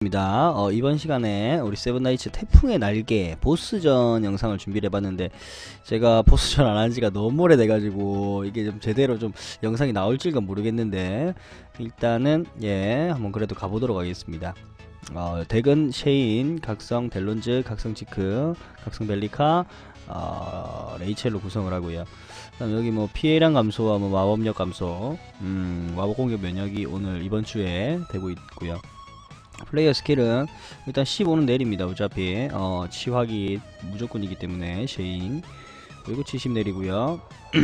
이번 시간에 우리 세븐나이츠 태풍의 날개 보스전 영상을 준비를 해봤는데, 제가 보스전 안 한지가 너무 오래돼가지고 이게 좀 제대로 좀 영상이 나올지가 모르겠는데, 일단은 한번 그래도 가보도록 하겠습니다. 덱은 쉐인, 각성 델론즈, 각성 지크, 각성 벨리카, 레이첼로 구성을 하고요. 그다음 여기 뭐 피해량 감소와 뭐 마법력 감소, 마법 공격 면역이 오늘 이번 주에 되고 있고요. 플레이어 스킬은 일단 15는 내립니다. 어차피 치확이 무조건이기 때문에 쉐인, 그리고 70 내리고요.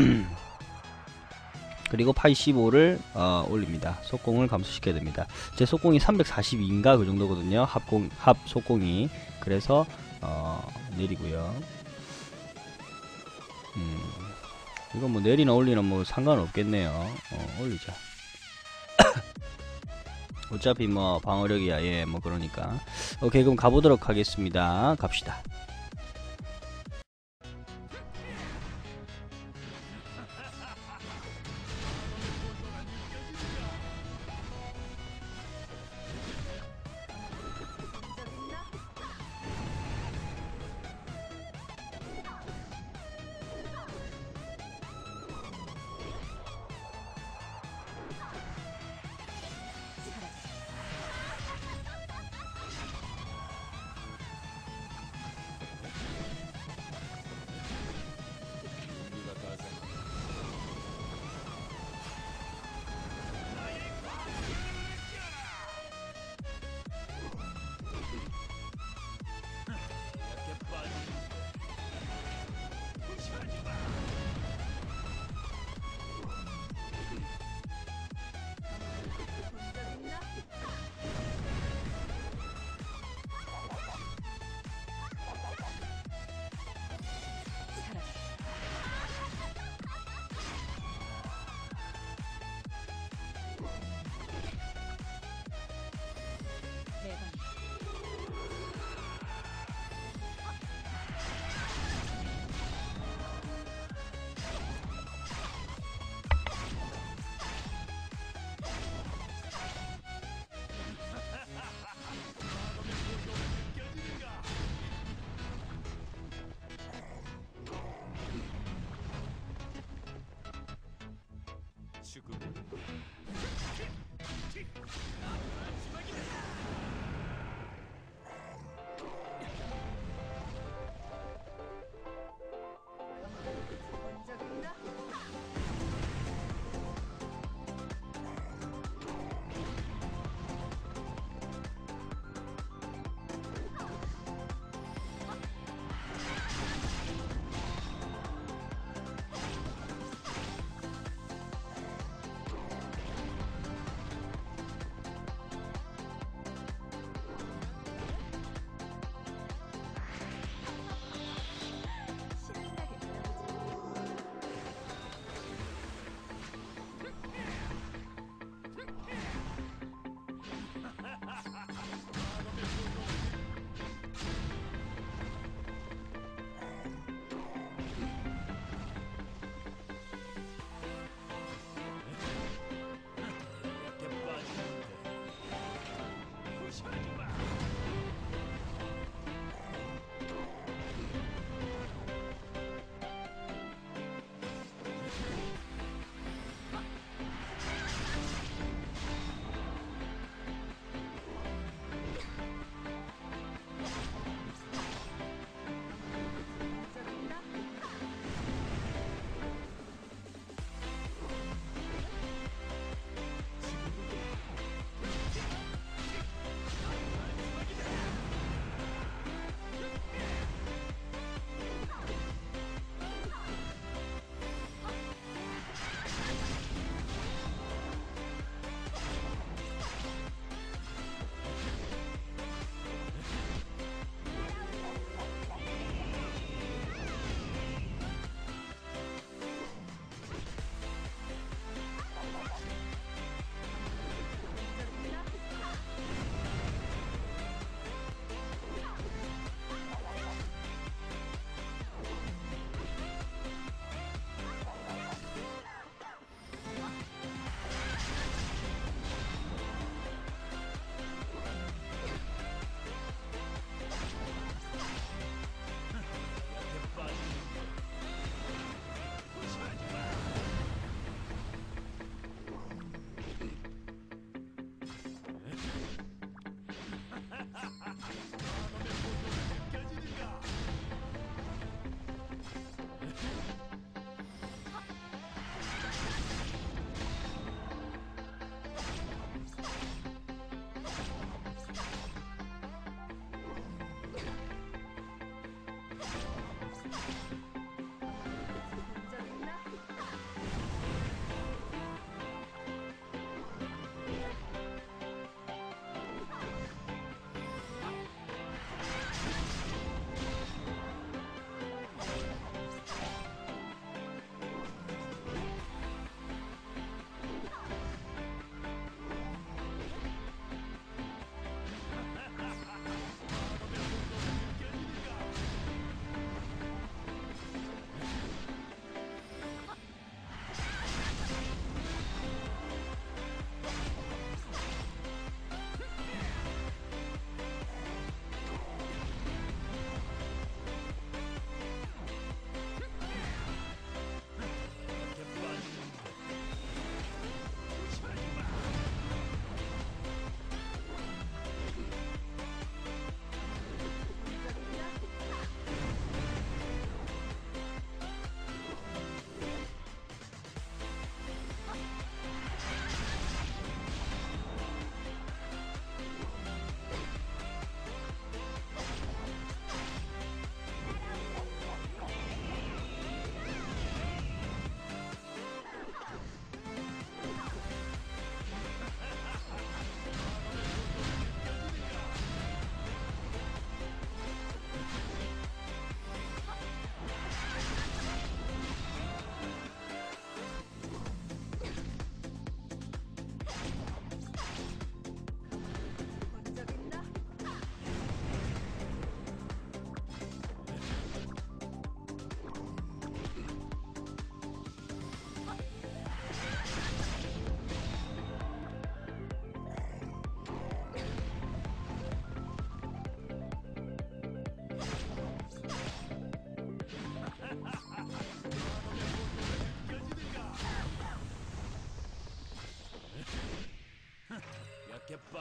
그리고 85를 올립니다. 속공을 감소시켜야 됩니다. 제 속공이 342인가 그 정도거든요. 합 속공이. 그래서 내리고요. 이건 뭐 내리나 올리나 뭐 상관없겠네요. 올리자. 어차피 뭐 방어력이야. 뭐 그러니까. 오케이, 그럼 가보도록 하겠습니다. 갑시다.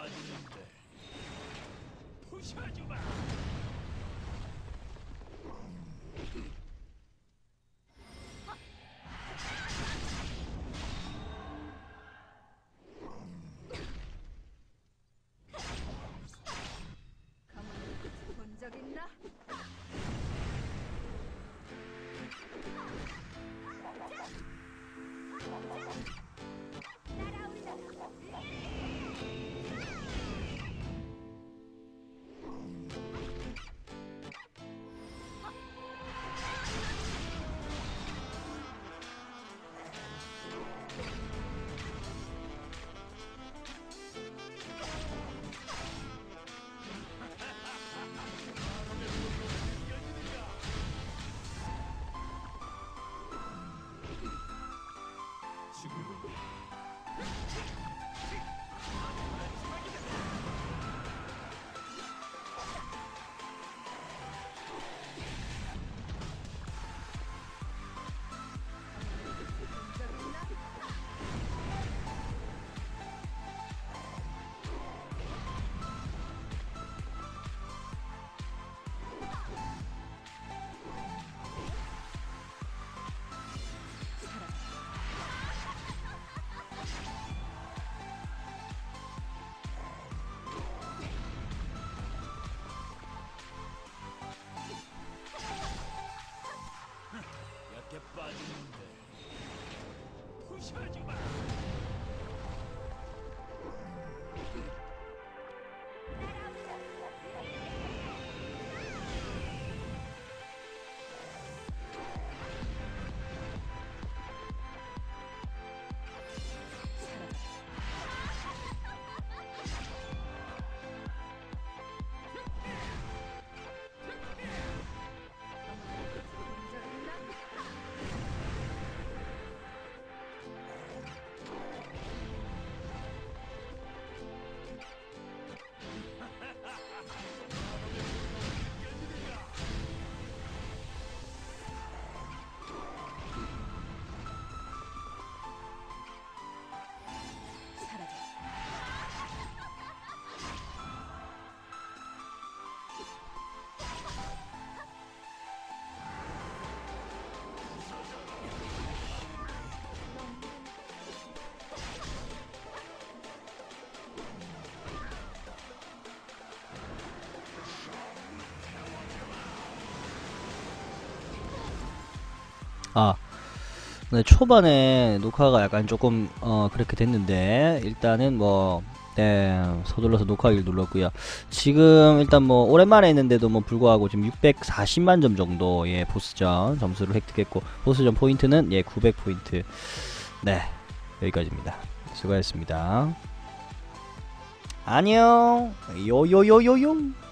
빠지는데 부셔주마. 본 적 있나? 약해 빠지는데 부셔주마. 아, 네, 초반에 녹화가 약간 조금 그렇게 됐는데 일단은 뭐 네, 서둘러서 녹화기를 눌렀고요. 지금 일단 뭐 오랜만에 했는데도 뭐 불구하고 지금 640만 점 정도의 보스전 점수를 획득했고 보스전 포인트는 예 900포인트. 네, 여기까지입니다. 수고하셨습니다. 안녕. 요요요요요.